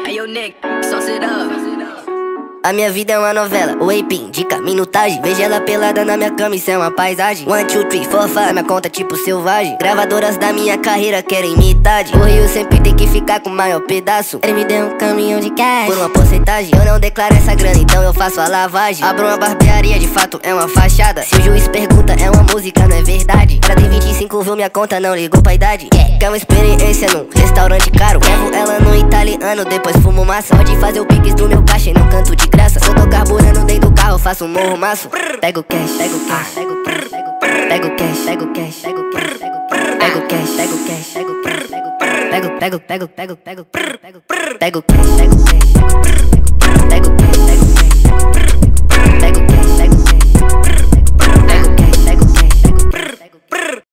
Hey, yo, Nick, sauce it up. A minha vida é uma novela, o Apim de minutagem. Vejo ela pelada na minha cama, isso é uma paisagem. 1, 2, 3, 4, 5, minha conta tipo selvagem. Gravadoras da minha carreira querem metade. O Rio sempre tem que ficar com o maior pedaço. Ele me deu um caminhão de cash por uma porcentagem. Eu não declaro essa grana, então eu faço a lavagem. Abro uma barbearia, de fato é uma fachada. Se o juiz pergunta, é uma música, não é verdade. Ela tem 25, viu minha conta, não ligou pra idade. Quer uma experiência num restaurante caro? Levo ela no italiano, depois fumo massa. Pode fazer o piques do meu caixa e não canto de graça. Se eu tô carburando dentro do carro, faço um morro maço. Pega o cash, pega o cash, pega o cash, pega o cash, pega o cash, pega o cash, pega o cash, pega o cash, pega o cash, pega o pega o pega o pega o pega o pega o pega o cash, pega o cash, pega o cash, pega o cash, pega o cash, pega o cash.